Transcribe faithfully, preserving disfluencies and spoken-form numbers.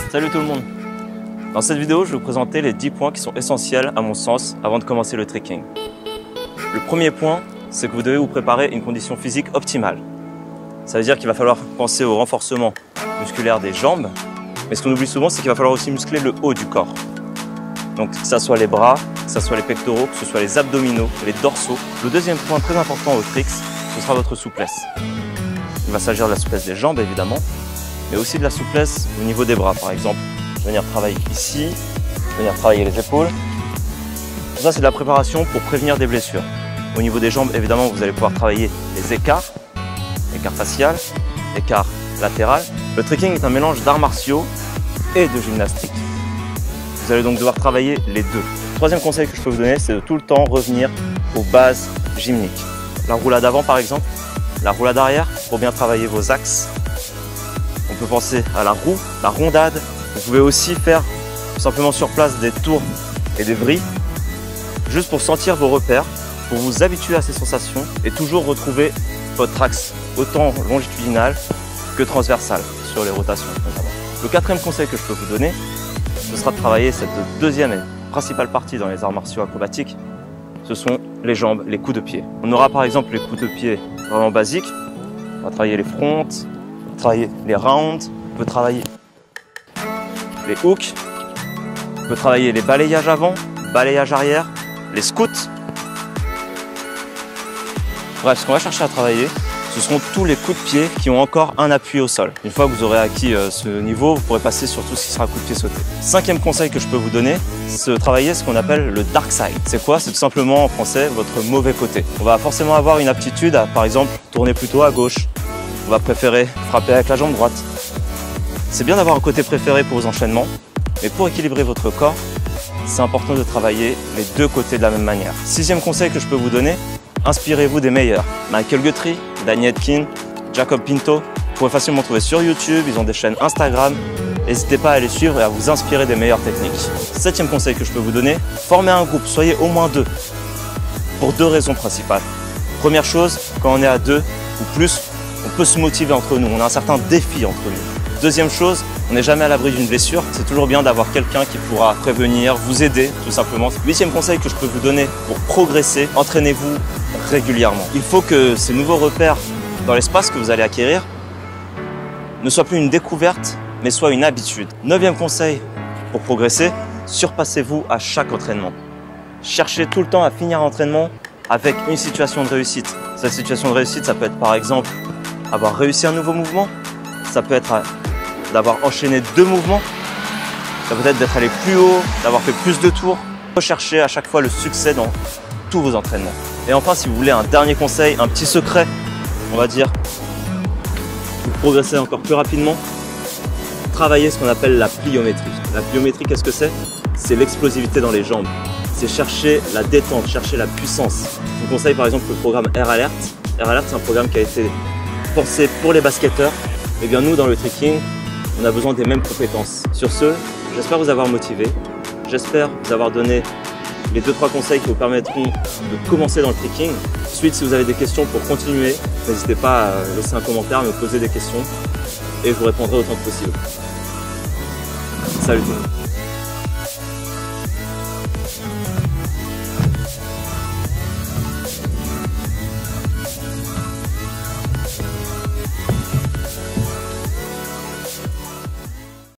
Salut tout le monde! Dans cette vidéo, je vais vous présenter les dix points qui sont essentiels à mon sens avant de commencer le trekking. Le premier point, c'est que vous devez vous préparer une condition physique optimale. Ça veut dire qu'il va falloir penser au renforcement musculaire des jambes, mais ce qu'on oublie souvent, c'est qu'il va falloir aussi muscler le haut du corps. Donc que ce soit les bras, que ce soit les pectoraux, que ce soit les abdominaux, les dorsaux. Le deuxième point très important au tricks, ce sera votre souplesse. Il va s'agir de la souplesse des jambes évidemment, mais aussi de la souplesse au niveau des bras par exemple. Venir travailler ici, venir travailler les épaules. Tout ça c'est de la préparation pour prévenir des blessures. Au niveau des jambes évidemment vous allez pouvoir travailler les écarts, écart facial, écart latéral. Le trekking est un mélange d'arts martiaux et de gymnastique. Vous allez donc devoir travailler les deux. Le troisième conseil que je peux vous donner, c'est de tout le temps revenir aux bases gymniques. La roulade avant par exemple, la roulade arrière pour bien travailler vos axes. On peut penser à la roue, la rondade. Vous pouvez aussi faire tout simplement sur place des tours et des vrilles, juste pour sentir vos repères, pour vous habituer à ces sensations et toujours retrouver votre axe autant longitudinal que transversal sur les rotations notamment. Le quatrième conseil que je peux vous donner, ce sera de travailler cette deuxième et principale partie dans les arts martiaux acrobatiques, ce sont les jambes, les coups de pied. On aura par exemple les coups de pied vraiment basiques, on va travailler les fronts, on va travailler les rounds, on peut travailler les hooks, on peut travailler les balayages avant, balayages arrière, les scouts. Bref, ce qu'on va chercher à travailler, ce seront tous les coups de pied qui ont encore un appui au sol. Une fois que vous aurez acquis euh, ce niveau, vous pourrez passer sur tout ce qui sera coup de pied sauté. Cinquième conseil que je peux vous donner, c'est de travailler ce qu'on appelle le dark side. C'est quoi? C'est tout simplement en français votre mauvais côté. On va forcément avoir une aptitude à, par exemple, tourner plutôt à gauche. On va préférer frapper avec la jambe droite. C'est bien d'avoir un côté préféré pour vos enchaînements, mais pour équilibrer votre corps, c'est important de travailler les deux côtés de la même manière. Sixième conseil que je peux vous donner, inspirez-vous des meilleurs. Michael Guthrie, Danny Etkin, Jacob Pinto, vous pouvez facilement trouver sur YouTube, ils ont des chaînes Instagram. N'hésitez pas à les suivre et à vous inspirer des meilleures techniques. Septième conseil que je peux vous donner, formez un groupe, soyez au moins deux, pour deux raisons principales. Première chose, quand on est à deux ou plus, on peut se motiver entre nous, on a un certain défi entre nous. Deuxième chose, on n'est jamais à l'abri d'une blessure, c'est toujours bien d'avoir quelqu'un qui pourra prévenir, vous aider tout simplement. Huitième conseil que je peux vous donner pour progresser, entraînez-vous régulièrement. Il faut que ces nouveaux repères dans l'espace que vous allez acquérir ne soient plus une découverte, mais soient une habitude. Neuvième conseil pour progresser, surpassez-vous à chaque entraînement. Cherchez tout le temps à finir l'entraînement avec une situation de réussite. Cette situation de réussite, ça peut être par exemple avoir réussi un nouveau mouvement, ça peut être d'avoir enchaîné deux mouvements, ça peut être d'être allé plus haut, d'avoir fait plus de tours. Recherchez à chaque fois le succès dans tous vos entraînements. Et enfin, si vous voulez un dernier conseil, un petit secret, on va dire, pour progresser encore plus rapidement, travaillez ce qu'on appelle la pliométrie. La pliométrie, qu'est-ce que c'est? C'est l'explosivité dans les jambes. C'est chercher la détente, chercher la puissance. Je vous conseille par exemple le programme Air Alert. Air Alert, c'est un programme qui a été pensé pour les basketteurs. Et bien nous, dans le trekking, on a besoin des mêmes compétences. Sur ce, j'espère vous avoir motivé. J'espère vous avoir donné les deux trois conseils qui vous permettront de commencer dans le trekking. Ensuite, si vous avez des questions pour continuer, n'hésitez pas à laisser un commentaire, me poser des questions et je vous répondrai autant que possible. Salut tout le monde.